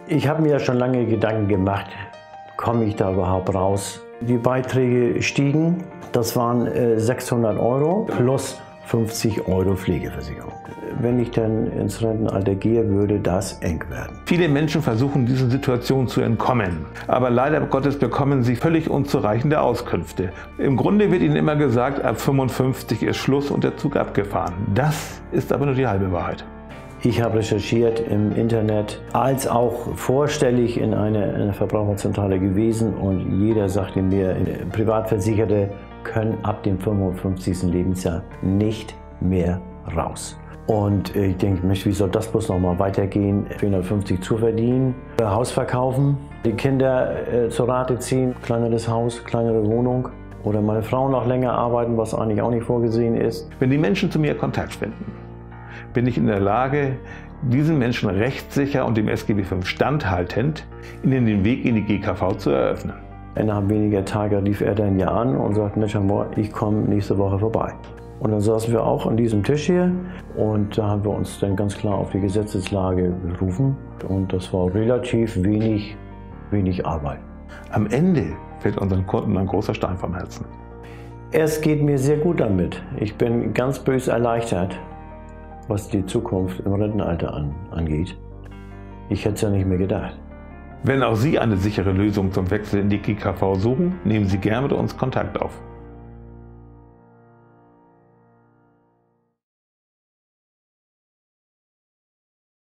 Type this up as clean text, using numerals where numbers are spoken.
Ich habe mir schon lange Gedanken gemacht, komme ich da überhaupt raus? Die Beiträge stiegen, das waren 600 € plus 50 € Pflegeversicherung. Wenn ich dann ins Rentenalter gehe, würde das eng werden. Viele Menschen versuchen, dieser Situation zu entkommen. Aber leider Gottes bekommen sie völlig unzureichende Auskünfte. Im Grunde wird ihnen immer gesagt, ab 55 ist Schluss und der Zug abgefahren. Das ist aber nur die halbe Wahrheit. Ich habe recherchiert im Internet, als auch vorstellig in einer Verbraucherzentrale gewesen, und jeder sagte mir, Privatversicherte können ab dem 55. Lebensjahr nicht mehr raus. Und ich denke, wie soll das bloß noch mal weitergehen? 450 zu verdienen, Haus verkaufen, die Kinder zur Rate ziehen, kleineres Haus, kleinere Wohnung, oder meine Frau noch länger arbeiten, was eigentlich auch nicht vorgesehen ist. Wenn die Menschen zu mir Kontakt finden, bin ich in der Lage, diesen Menschen rechtssicher und dem SGB V standhaltend ihnen den Weg in die GKV zu eröffnen. Innerhalb weniger Tage rief er dann ja an und sagte, Mensch, ich komme nächste Woche vorbei. Und dann saßen wir auch an diesem Tisch hier, und da haben wir uns dann ganz klar auf die Gesetzeslage berufen, und das war relativ wenig Arbeit. Am Ende fällt unseren Kunden ein großer Stein vom Herzen. Es geht mir sehr gut damit. Ich bin ganz böse erleichtert, was die Zukunft im Rentenalter angeht. Ich hätte es ja nicht mehr gedacht. Wenn auch Sie eine sichere Lösung zum Wechsel in die GKV suchen, nehmen Sie gerne mit uns Kontakt auf.